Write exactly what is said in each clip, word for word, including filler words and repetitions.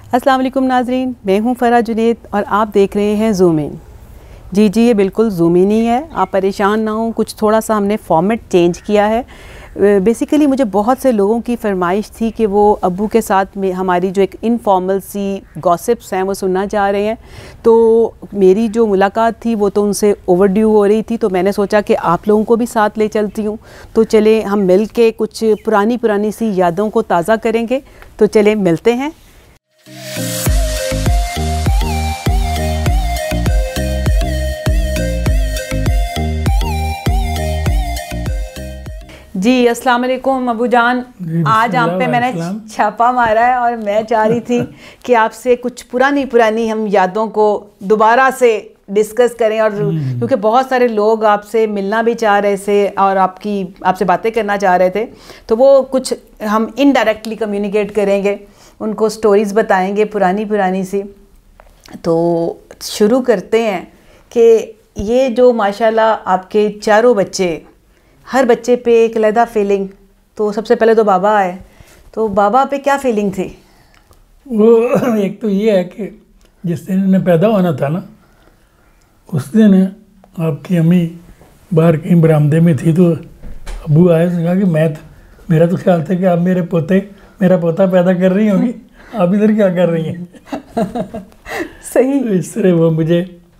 السلام علیکم ناظرین، میں ہوں فرح جنید اور آپ دیکھ رہے ہیں زوم ان۔ جی جی یہ بالکل زوم ان ہی ہے، آپ پریشان نہ ہوں، کچھ تھوڑا سا ہم نے فارمیٹ چینج کیا ہے۔ بیسیکلی مجھے بہت سے لوگوں کی فرمائش تھی کہ وہ ابو کے ساتھ میں ہماری جو ایک انفارمل سی گاسپس ہیں وہ سننا چاہ رہے ہیں، تو میری جو ملاقات تھی وہ تو ان سے اوور ڈیو ہو رہی تھی، تو میں نے سوچا کہ آپ لوگوں کو بھی ساتھ لے چلتی ہوں، تو چلیں ہم مل کے کچھ پرانی پرانی سی یادوں کو تازہ کریں گے، تو چلیں ملتے ہیں۔ جی السلام علیکم ابو جان، آج آپ پہ میں نے چھاپا مارا ہے اور میں چاہ رہی تھی کہ آپ سے کچھ پرانی پرانی ہم یادوں کو دوبارہ سے ڈسکس کریں، اور کیونکہ بہت سارے لوگ آپ سے ملنا بھی چاہ رہے تھے اور آپ کی آپ سے باتیں کرنا چاہ رہے تھے، تو وہ کچھ ہم انڈائریکٹلی کمیونیکیٹ کریں گے، ان کو سٹوریز بتائیں گے پرانی پرانی سی۔ تو شروع کرتے ہیں کہ یہ جو ماشاءاللہ آپ کے چاروں بچے، ہر بچے پہ ایک علیحدہ فیلنگ، تو سب سے پہلے تو بابا آئے، تو بابا پہ کیا فیلنگ تھی؟ وہ ایک تو یہ ہے کہ جس دن انہیں پیدا ہونا تھا نا، اس دن آپ کی امی باہر کہیں برآمدے میں تھی، تو ابو آئے، اس نے کہا کہ میں میرا تو خیال تھا کہ آپ میرے پوتے میرا پوتا پیدا کر رہی ہوں گی، آپ ادھر کیا کر رہی ہیں؟ صحیح۔ اس طرح وہ مجھے،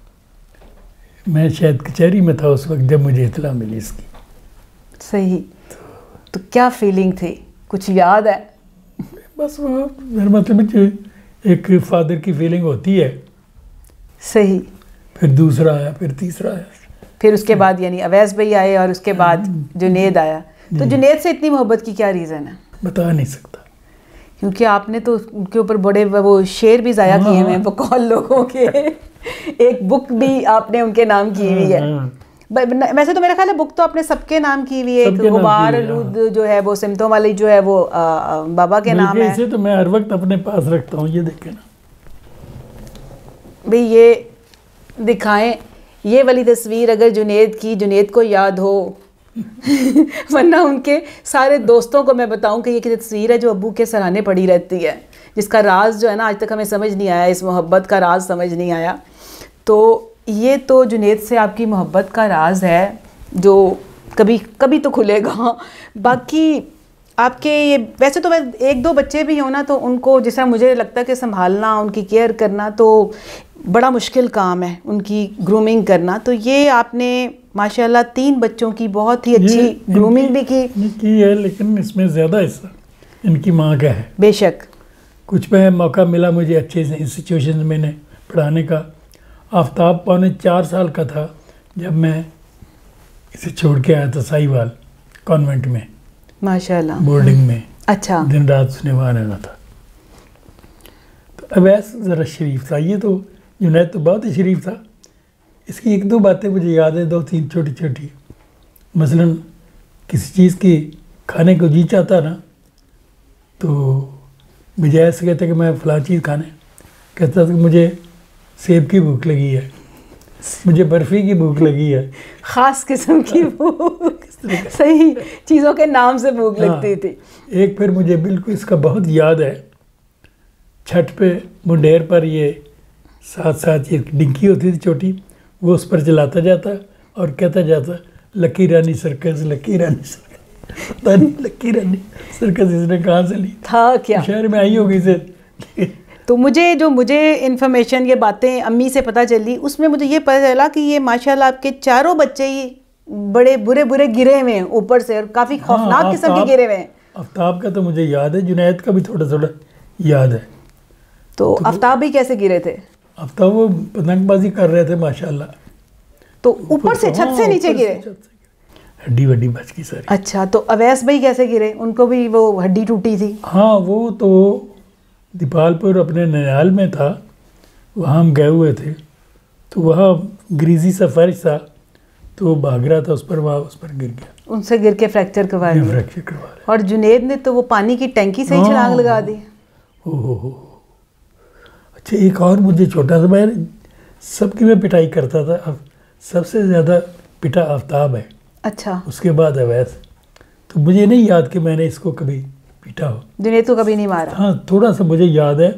میں شاید کچہری میں تھا اس وقت جب مجھے اطلاع ملی اس کی۔ صحیح، تو کیا فیلنگ تھی؟ کچھ یاد ہے؟ بس وہ میرا مطلب ایک فادر کی فیلنگ ہوتی ہے۔ صحیح۔ پھر دوسرا آیا، پھر تیسرا آیا، پھر اس کے بعد یعنی اویس بھائی آئے اور اس کے بعد جنید آیا۔ تو جنید سے اتنی محبت کی کیا ریزن ہے؟ بتا نہیں سکتا، کیونکہ آپ نے تو ان کے اوپر بڑے وہ شعر بھی ضائع کیے ہیں بقول لوگوں کے، ایک بک بھی آپ نے ان کے نام کی ہوئی ہے۔ ویسے تو میرا خیال ہے بک تو آپ نے سب کے نام کی ہوئی ہے، ایک غبار آلود جو ہے وہ سمتوں والی جو ہے وہ بابا کے نام ہے۔ اسے تو میں ہر وقت اپنے پاس رکھتا ہوں، یہ دیکھیں نا بھئی، یہ دکھائیں یہ والی تصویر اگر جنید کی، جنید کو یاد ہو، ورنہ ان کے سارے دوستوں کو میں بتاؤں کہ یہ کی تصویر ہے جو ابو کے سرانے پڑی رہتی ہے، جس کا راز جو ہے نا آج تک ہمیں سمجھ نہیں آیا، اس محبت کا راز سمجھ نہیں آیا۔ تو یہ تو جنید سے آپ کی محبت کا راز ہے جو کبھی کبھی تو کھلے گا۔ باقی آپ کے یہ ویسے تو ایک دو بچے بھی ہوں نا، تو ان کو جس طرح مجھے لگتا ہے کہ سنبھالنا، ان کی کیئر کرنا تو بڑا مشکل کام ہے، ان کی گرومنگ کرنا۔ تو یہ آپ نے ماشاءاللہ تین بچوں کی بہت ہی اچھی گرومنگ بھی کی کی ہے، لیکن اس میں زیادہ حصہ ان کی ماں کا ہے۔ بے شک۔ کچھ میں موقع ملا مجھے اچھے انسٹیٹیوشن میں نے پڑھانے کا۔ آفتاب پونے چار سال کا تھا جب میں اسے چھوڑ کے آیا تھا ساہیوال کانوینٹ میں، ماشاءاللہ بورڈنگ میں۔ اچھا۔ دن رات اس نے وہاں رہنا تھا۔ تو اویس ذرا شریف تھا، یہ تو جنید تو بہت ہی شریف تھا۔ اس کی ایک دو باتیں مجھے یاد ہیں، دو تین چھوٹی چھوٹی۔ مثلاً کسی چیز کی کھانے کو جی چاہتا نا، تو بجائے سے کہتا کہ میں فلاں چیز کھانے، کہتا تھا کہ مجھے سیب کی بھوک لگی ہے، مجھے برفی کی بھوک لگی ہے، خاص قسم کی بھوک، صحیح چیزوں کے نام سے بھوک لگتی تھی۔ ایک پھر مجھے بالکل اس کا بہت یاد ہے، چھٹ پہ منڈیر پر یہ ساتھ ساتھ یہ ڈنکی ہوتی تھی چھوٹی، وہ اس پر چلاتا جاتا اور کہتا جاتا لکی رانی سرکس، لکی رانی سرکس، پتہ نہیں لکی رانی سرکس اس نے کہاں سے لی تھا کیا، شہر میں آئی ہوگی سے۔ تو مجھے جو مجھے انفارمیشن یہ باتیں امی سے پتہ چلی، اس میں مجھے یہ پتہ چلا کہ یہ ماشاءاللہ آپ کے چاروں بچے ہی بڑے برے برے گرے ہوئے ہیں اوپر سے، اور کافی خوفناک قسم کے گرے ہوئے ہیں۔ آفتاب کا تو مجھے یاد ہے، جنید کا بھی تھوڑا تھوڑا یاد ہے۔ تو آفتاب بھی کیسے گرے تھے؟ آفتاب وہ پتنگ بازی کر رہے تھے ماشاءاللہ، تو اوپر سے چھت سے نیچے گرے؟ ہڈی وڈی بچ گئی ساری۔ اچھا، تو اویس بھائی کیسے گرے؟ ان کو بھی وہ ہڈی ٹوٹی تھی؟ ہاں، وہ تو دیپال پور اپنے ننیال میں تھا، وہاں ہم گئے ہوئے تھے، تو وہاں گریزی سا فرش تھا، تو وہ بھاگ رہا تھا اس پر، وہاں اس پر گر گیا، ان سے گر کے فریکچر کروا لیا۔ فریکچر کروا لیا۔ اور جنید نے تو وہ پانی کی ٹینکی سے ہی چھلانگ لگا دی۔ او ہو ہو۔ اچھا، ایک اور مجھے چھوٹا سا، میں سب کی میں پٹائی کرتا تھا، سب سے زیادہ پٹا آفتاب ہے۔ اچھا۔ اس کے بعد اویس، تو مجھے نہیں یاد کہ میں نے اس کو کبھی پیٹا ہو۔ جنید کو کبھی نہیں مارا؟ ہاں، تھوڑا سا مجھے یاد ہے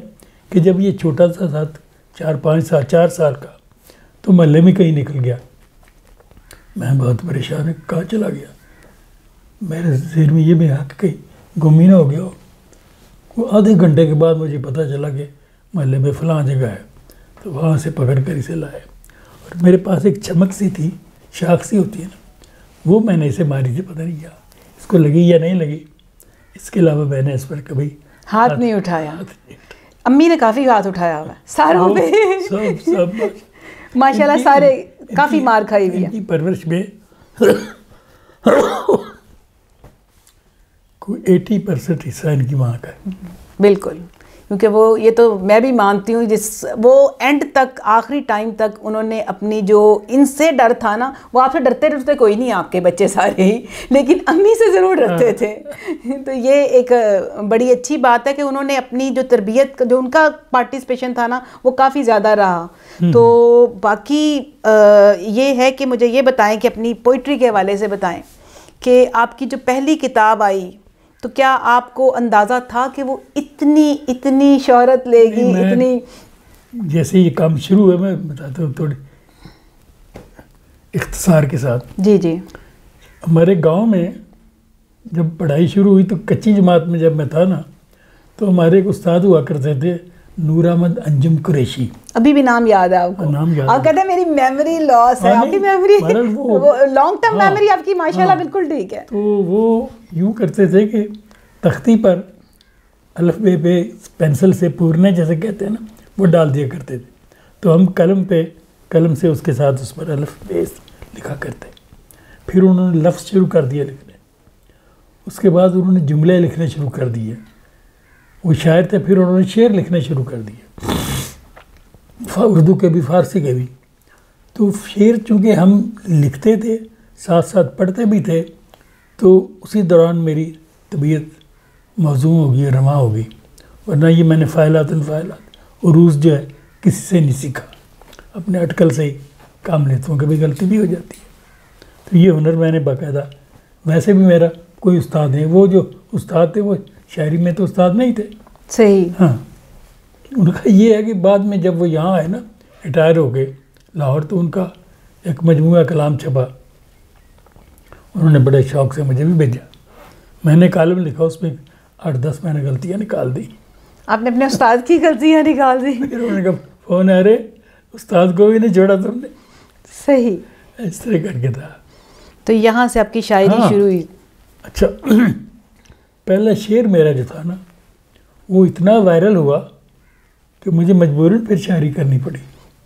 کہ جب یہ چھوٹا سا ساتھ چار پانچ سال چار سال کا تو محلے میں کہیں نکل گیا. میں بہت پریشان ہے کہاں چلا گیا. میرے ذہن میں یہ بھی آ کہ کہیں گم ہی نہ ہو گیا ہو. وہ آدھے گھنٹے کے بعد مجھے پتہ چلا کہ محلے میں فلاں جگہ ہے. تو وہاں سے پکڑ کر اسے لائے. اور میرے پاس ایک چمک سی تھی, شاخ سی ہوتی ہے نا, وہ میں نے اسے ماری تھی. پتہ نہیں کیا اس کو لگی یا نہیں لگی. اس کے علاوہ میں نے اس پر کبھی ہاتھ نہیں اٹھایا. امی نے کافی ہاتھ اٹھایا ہوا ہے ساروں پہ. سب سب ماشاء اللہ سارے کافی مار کھائی ہوئی ہے. ان کی پرورش میں کوئی ایٹی پرسینٹ حصہ ان کی ماں کا ہے. بالکل, کیونکہ وہ یہ تو میں بھی مانتی ہوں جس وہ اینڈ تک آخری ٹائم تک انہوں نے اپنی جو ان سے ڈر تھا نا, وہ آپ سے ڈرتے ڈرتے کوئی نہیں آپ کے بچے سارے ہی, لیکن امی سے ضرور ڈرتے تھے. تو یہ ایک بڑی اچھی بات ہے کہ انہوں نے اپنی جو تربیت جو ان کا پارٹیسپیشن تھا نا وہ کافی زیادہ رہا. تو باقی یہ ہے کہ مجھے یہ بتائیں کہ اپنی پوئٹری کے حوالے سے بتائیں کہ آپ کی جو پہلی کتاب آئی تو کیا آپ کو اندازہ تھا کہ وہ اتنی اتنی شہرت لے گی؟ اتنی جیسے یہ کام شروع ہوا, میں بتاتا ہوں تھوڑی اختصار کے ساتھ. جی جی. ہمارے گاؤں میں جب پڑھائی شروع ہوئی تو کچی جماعت میں جب میں تھا نا, تو ہمارے ایک استاد ہوا کرتے تھے نور احمد انجم قریشی. ابھی بھی نام یاد ہے آپ کو؟ نام یاد. آپ کہتے ہیں میری میموری لاس ہے. آپ کی میموری لانگ ٹرم میموری آپ کی ماشاءاللہ بالکل ٹھیک ہے. تو وہ یوں کرتے تھے کہ تختی پر الف بے پہ پینسل سے پورنے جیسے کہتے ہیں نا وہ ڈال دیا کرتے تھے. تو ہم قلم پہ قلم سے اس کے ساتھ اس پر الف بے لکھا کرتے. پھر انہوں نے لفظ شروع کر دیا لکھنے. اس کے بعد انہوں نے جملے لکھنے شروع کر دیے. وہ شاعر تھے, پھر انہوں نے شعر لکھنے شروع کر دیے, اردو کے بھی فارسی کے بھی. تو شعر چونکہ ہم لکھتے تھے ساتھ ساتھ پڑھتے بھی تھے, تو اسی دوران میری طبیعت موزوں ہوگی, رواں ہوگی. ورنہ یہ میں نے فاعلات الفاعلات عروض جو ہے کسی سے نہیں سیکھا, اپنے اٹکل سے ہی کام لیتا ہوں. کبھی غلطی بھی ہو جاتی ہے. تو یہ ہنر میں نے باقاعدہ, ویسے بھی میرا کوئی استاد نہیں, وہ جو استاد تھے وہ شاعری میں تو استاد نہیں تھے. صحیح. ہاں, ان کا یہ ہے کہ بعد میں جب وہ یہاں آئے نا ریٹائر ہو گئے لاہور, تو ان کا ایک مجموعہ کلام چھپا. انہوں نے بڑے شوق سے مجھے بھی بھیجا. میں نے کالم لکھا, اس میں آٹھ دس میں نے غلطیاں نکال دی. آپ نے اپنے استاد کی غلطیاں نکال دی؟ پھر انہوں نے کہا فون آ رہے استاد کو بھی نہیں چھوڑا تم نے. صحیح. اس طرح کر کے تھا. تو یہاں سے آپ کی شاعری شروع ہوئی. اچھا, پہلا شعر میرا جو تھا نا وہ اتنا وائرل ہوا کہ مجھے مجبوراً پھر شاعری کرنی پڑی.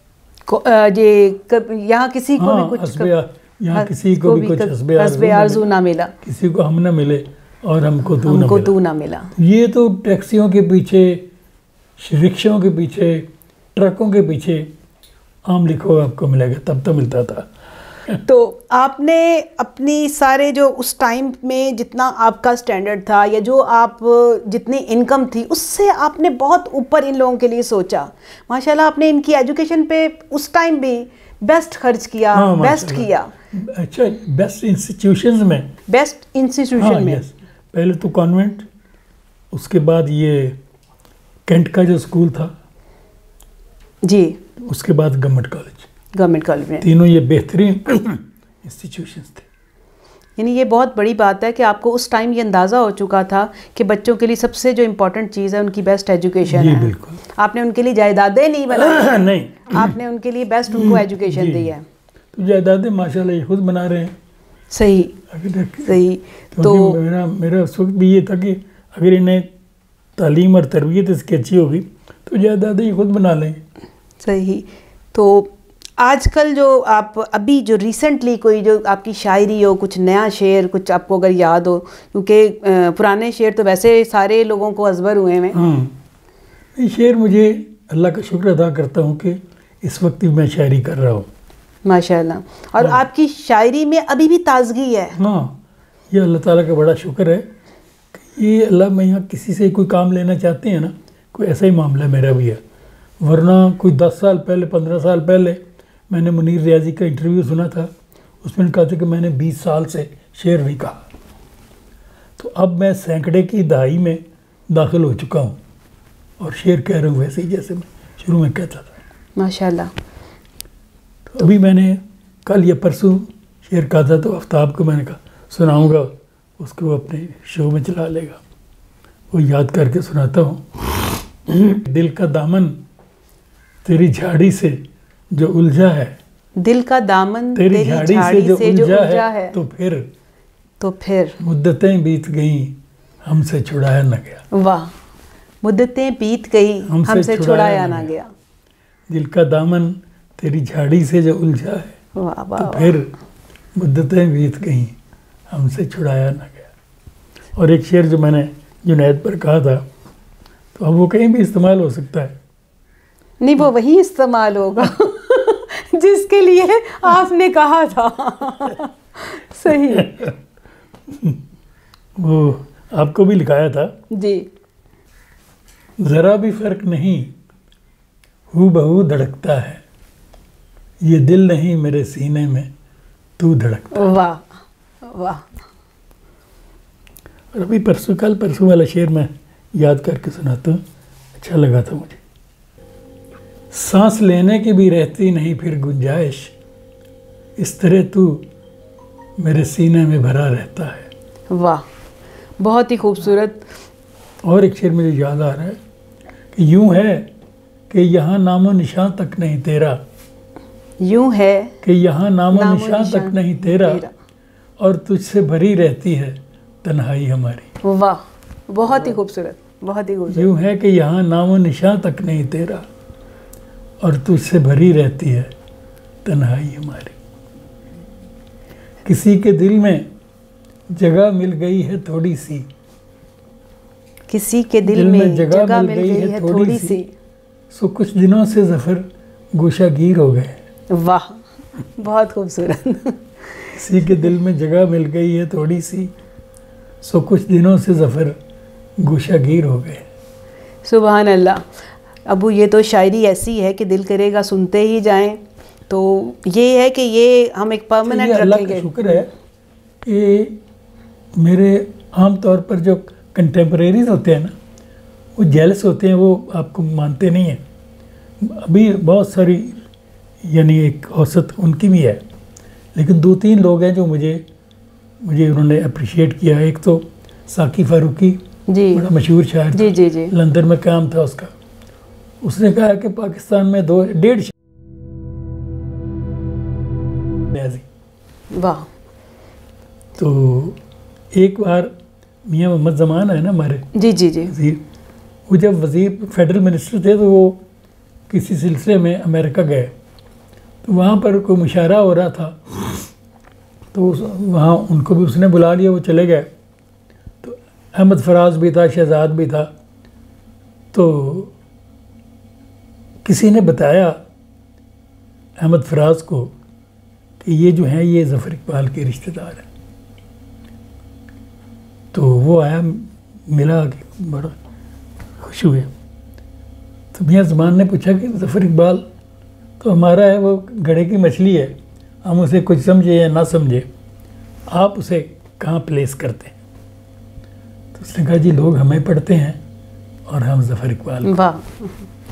یہاں کسی کو بھی کچھ یہاں کسی کو بھی کچھ حسب آرزو نہ ملا, کسی کو ہم نہ ملے اور ہم کو تو نہ ملا. یہ تو ٹیکسیوں کے پیچھے, رکشوں کے پیچھے, ٹرکوں کے پیچھے عام لکھو آپ کو ملے گا, تب تو ملتا تھا. تو آپ نے اپنی سارے جو اس ٹائم میں جتنا آپ کا سٹینڈرڈ تھا یا جو آپ جتنی انکم تھی اس سے آپ نے بہت اوپر ان لوگوں کے لیے سوچا. ماشاءاللہ آپ نے ان کی ایجوکیشن پہ اس ٹائم بھی بیسٹ خرچ کیا, بیسٹ کیا. اچھا, بیسٹ انسٹیٹیوشنز میں بیسٹ انسٹیٹیوشن میں پہلے تو کانوینٹ, اس کے بعد یہ کینٹ کا جو اسکول تھا جی, اس کے بعد گورنمنٹ کالج. گورنمنٹ کالج میں تینوں یہ بہترین انسٹیٹیوشنز تھے. یعنی یہ بہت بڑی بات ہے کہ آپ کو اس ٹائم یہ اندازہ ہو چکا تھا کہ بچوں کے لیے سب سے جو امپورٹنٹ چیز ہے ان کی بیسٹ ایجوکیشن ہے. بالکل. آپ نے ان کے لیے جائیدادیں نہیں بنائی, نہیں, آپ نے ان کے لیے بیسٹ ان کو ایجوکیشن دی ہے. تو جائیدادیں ماشاءاللہ یہ خود بنا رہے ہیں. صحیح صحیح. تو میرا میرا اس وقت بھی یہ تھا کہ اگر انہیں تعلیم اور تربیت اس کی اچھی ہوگی تو جائیدادیں یہ خود بنا لیں. صحیح. تو آج کل جو آپ ابھی جو ریسنٹلی کوئی جو آپ کی شاعری ہو, کچھ نیا شعر کچھ آپ کو اگر یاد ہو, کیونکہ پرانے شعر تو ویسے سارے لوگوں کو ازبر ہوئے ہیں. ہاں, یہ شعر مجھے اللہ کا شکر ادا کرتا ہوں کہ اس وقت بھی میں شاعری کر رہا ہوں ماشاءاللہ. اور آپ کی شاعری میں ابھی بھی تازگی ہے. ہاں, یہ اللہ تعالیٰ کا بڑا شکر ہے کہ یہ اللہ میں یہاں کسی سے کوئی کام لینا چاہتے ہیں نا, کوئی ایسا ہی معاملہ میرا بھی ہے. ورنہ کوئی دس سال پہلے پندرہ سال پہلے میں نے منیر ریاضی کا انٹرویو سنا تھا, اس میں نے کہا تھا کہ میں نے بیس سال سے شعر نہیں کہا. تو اب میں سینکڑے کی دہائی میں داخل ہو چکا ہوں اور شعر کہہ رہا ہوں ویسے ہی جیسے میں شروع میں کہتا تھا. ماشاء اللہ. تو ابھی میں نے کل یا پرسوں شعر کہا تھا تو آفتاب کو میں نے کہا سناؤں گا, اس کو اپنے شو میں چلا لے گا. وہ یاد کر کے سناتا ہوں. دل کا دامن تیری جھاڑی سے جو الجھا ہے, دل کا دامن تیری جھاڑی سے جو الجھا ہے, تو پھر تو پھر مدتیں بیت گئیں ہم سے چھڑایا نہ گیا. واہ, مدتیں بیت گئی ہم سے چھڑایا نہ گیا. دل کا دامن تیری جھاڑی سے جو الجھا ہے, واہ واہ, تو پھر مدتیں بیت گئیں ہم سے چھڑایا نہ گیا. اور ایک شعر جو میں نے جنید پر کہا تھا, تو اب وہ کہیں بھی استعمال ہو سکتا ہے. نہیں, وہ وہی استعمال ہوگا جس کے لیے آپ نے کہا تھا. صحیح. وہ آپ کو بھی لکھایا تھا. جی. ذرا بھی فرق نہیں ہو بہو دھڑکتا ہے, یہ دل نہیں میرے سینے میں تو دھڑکتا. واہ واہ. اور ابھی پرسوں کل پرسوں والا شعر میں یاد کر کے سناتا ہوں, اچھا لگا تھا مجھے. سانس لینے کی بھی رہتی نہیں پھر گنجائش, اس طرح تو میرے سینے میں بھرا رہتا ہے. واہ, بہت ہی خوبصورت. اور ایک شعر مجھے یاد آ رہا ہے کہ یوں ہے کہ یہاں نام و نشان تک نہیں تیرا, یوں ہے کہ یہاں نام و نشان تک نہیں تیرا, اور تجھ سے بھری رہتی ہے تنہائی ہماری. واہ, بہت ہی خوبصورت, بہت ہی خوبصورت. یوں ہے کہ یہاں نام و نشان تک نہیں تیرا, اور تجھ سے بھری رہتی ہے تنہائی ہماری. کسی کے دل میں جگہ مل گئی ہے تھوڑی سی, کسی کے دل میں جگہ مل گئی ہے تھوڑی سی, سو کچھ دنوں سے ظفر گوشہ گیر ہو گئے. واہ, بہت خوبصورت. کسی کے دل میں جگہ مل گئی ہے تھوڑی سی, سو کچھ دنوں سے ظفر گوشہ گیر ہو گئے. سبحان اللہ. ابو, یہ تو شاعری ایسی ہے کہ دل کرے گا سنتے ہی جائیں. تو یہ ہے کہ یہ ہم ایک پرماننٹ رکھیں گے. اللہ کا شکر ہے کہ میرے عام طور پر جو کنٹمپریریز ہوتے ہیں نا, وہ جیلس ہوتے ہیں, وہ آپ کو مانتے نہیں ہیں. ابھی بہت ساری یعنی ایک اوسط ان کی بھی ہے, لیکن دو تین لوگ ہیں جو مجھے مجھے انہوں نے اپریشیٹ کیا. ایک تو ساقی فاروقی, جی, بڑا مشہور شاعر تھا, جی جی جی, لندن میں کام تھا اس کا. اس نے کہا کہ پاکستان میں دو ڈیڑھ واہ. تو ایک بار میاں محمد زمان ہے نا ہمارے جی جی جی, وزیر, وہ جب وزیر فیڈرل منسٹر تھے تو وہ کسی سلسلے میں امریکہ گئے, تو وہاں پر کوئی مشاعرہ ہو رہا تھا, تو وہاں ان کو بھی اس نے بلا لیا, وہ چلے گئے. تو احمد فراز بھی تھا, شہزاد بھی تھا. تو کسی نے بتایا احمد فراز کو کہ یہ جو ہیں یہ ظفر اقبال کے رشتہ دار ہیں. تو وہ آیا, ملا, کہ بڑا خوش ہوئے. تو میاں زمان نے پوچھا کہ ظفر اقبال تو ہمارا ہے, وہ گھڑے کی مچھلی ہے, ہم اسے کچھ سمجھے یا نہ سمجھے, آپ اسے کہاں پلیس کرتے ہیں؟ تو اس نے کہا جی لوگ ہمیں پڑھتے ہیں اور ہم ظفر اقبال. واہ.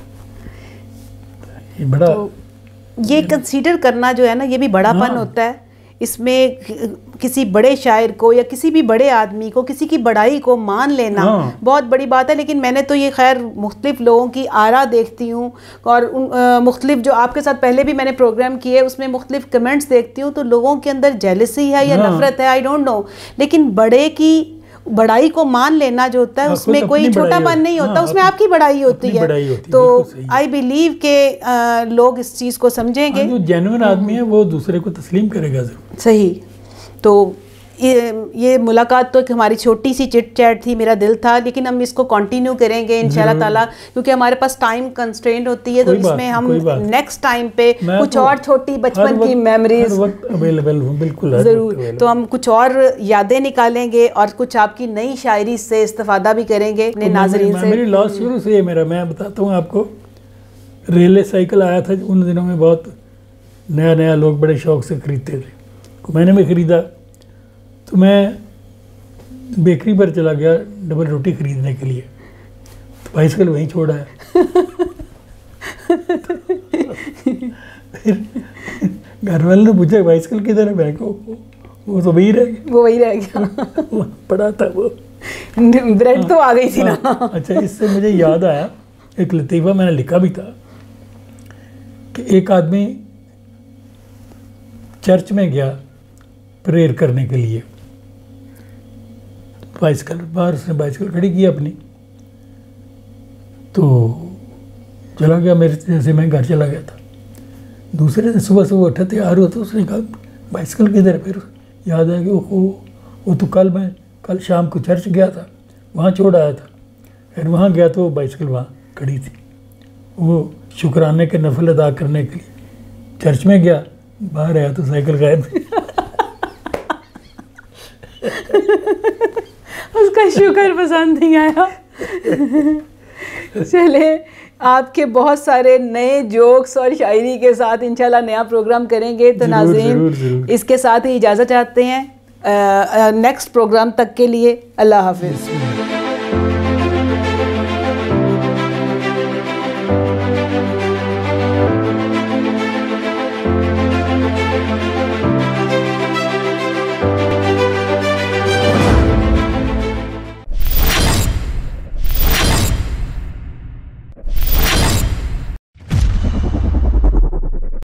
یہ بڑا یہ کنسیڈر کرنا جو ہے نا, یہ بھی بڑا پن ہوتا ہے. اس میں کسی بڑے شاعر کو یا کسی بھی بڑے آدمی کو, کسی کی بڑائی کو مان لینا بہت بڑی بات ہے. لیکن میں نے تو یہ خیر مختلف لوگوں کی آرا دیکھتی ہوں, اور مختلف جو آپ کے ساتھ پہلے بھی میں نے پروگرام کیے اس میں مختلف کمنٹس دیکھتی ہوں, تو لوگوں کے اندر جیلسی ہے یا نفرت ہے, آئی ڈونٹ نو. لیکن بڑے کی بڑائی کو مان لینا جو ہوتا ہے اس میں کوئی چھوٹا پن نہیں ہوتا, اس میں آپ کی بڑائی ہوتی ہے. تو آئی بلیو کہ لوگ اس چیز کو سمجھیں گے. جو جینوئن آدمی ہے وہ دوسرے کو تسلیم کرے گا ضرور. صحیح. تو یہ ملاقات تو ایک ہماری چھوٹی سی چٹ چیٹ تھی, میرا دل تھا, لیکن ہم اس کو کنٹینیو کریں گے انشاءاللہ تعالیٰ, کیونکہ ہمارے پاس ٹائم کنسٹرینٹ ہوتی ہے. تو اس میں ہم نیکسٹ ٹائم پہ کچھ اور چھوٹی بچپن کی میموریز ضرور, تو ہم کچھ اور یادیں نکالیں گے اور کچھ آپ کی نئی شاعری سے استفادہ بھی کریں گے اپنے ناظرین سے. میری لاسٹ شروع سے یہ میرا, میں بتاتا ہوں آپ کو, ریلے سائیکل آیا تھا ان دنوں میں, بہت نیا نیا لوگ بڑے شوق سے خریدتے تھے. میں نے بھی خریدا, تو میں بیکری پر چلا گیا ڈبل روٹی خریدنے کے لیے. بائسکل وہیں چھوڑا ہے. پھر گھر والوں نے پوچھا بائسکل کدھر ہے؟ میں کو وہ تو وہی رہ گیا. وہ وہی رہ گیا. پڑا تھا وہ. بریڈ تو آ گئی تھی نا. اچھا اس سے مجھے یاد آیا ایک لطیفہ میں نے لکھا بھی تھا کہ ایک آدمی چرچ میں گیا پریئر کرنے کے لیے. بائسکل باہر اس نے بائسکل کھڑی کی اپنی تو چلا گیا. میرے جیسے میں گھر چلا گیا تھا. دوسرے دن صبح صبح اٹھا تیار ہوا تو اس نے کہا بائسکل کدھر ہے؟ پھر یاد آیا کہ وہ وہ تو کل میں کل شام کو چرچ گیا تھا وہاں چھوڑ آیا تھا. پھر وہاں گیا تو وہ بائسکل وہاں کھڑی تھی. وہ شکرانے کے نفل ادا کرنے کے لیے چرچ میں گیا, باہر آیا تو سائیکل غائب تھی. اس کا شکر پسند نہیں آیا. چلے آپ کے بہت سارے نئے جوکس اور شاعری کے ساتھ انشاءاللہ نیا پروگرام کریں گے. تو ناظرین اس کے ساتھ ہی اجازت چاہتے ہیں نیکسٹ پروگرام تک کے لیے. اللہ حافظ.